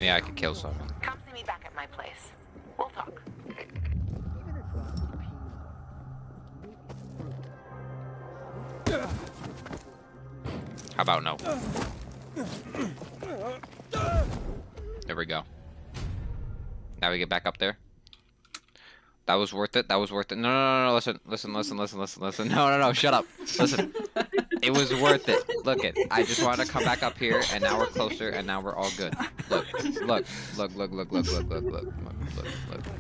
Yeah, I could kill someone. Come see me back at my place. We'll talk. How about no? There we go. Now we get back up there. That was worth it. That was worth it. No, no, no, no. Listen, listen, listen, listen, listen, listen. No, no, no. Shut up. Listen. It was worth it. Look it. I just wanted to come back up here, and now we're closer, and now we're all good. Look, look, look, look, look, look, look, look, look, look, look, look.